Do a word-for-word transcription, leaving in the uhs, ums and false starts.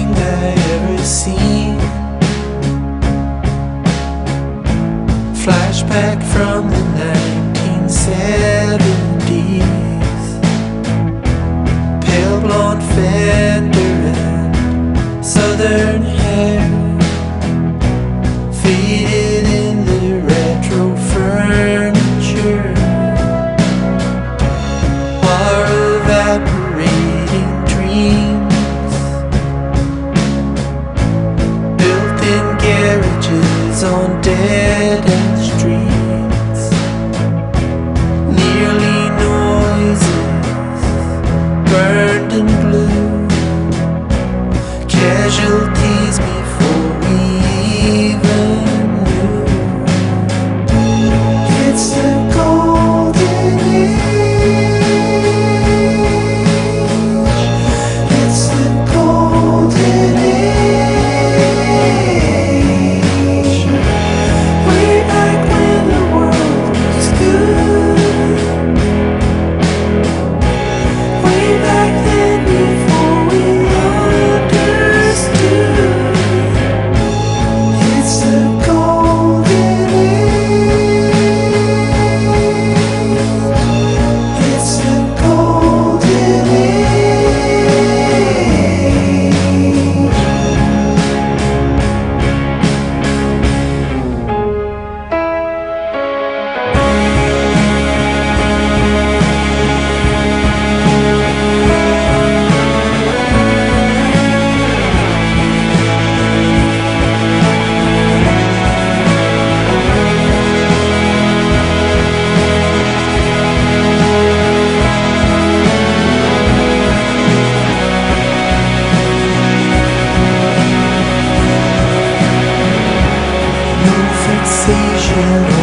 thing I ever seen. Flashback from the nineteen seventies. Pale blonde fender and southern hair, faded in the retro furniture. War evaporating dreams, built-in garages on dead-end streets. Nearly noises, burned in blue. Casualties before we even knew. It's the golden age. It's the golden age. Way back when the world was good. Way back then before we understood. It's the golden age. It's the golden age. No fixation